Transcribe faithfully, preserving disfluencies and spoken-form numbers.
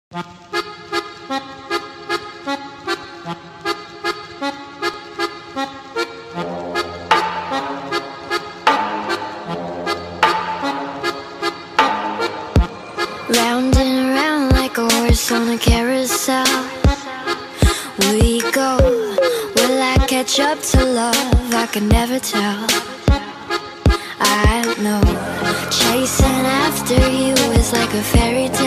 Round and around like a horse on a carousel we go. Will I catch up to love? I can never tell. I know chasing after you is like a fairy tale.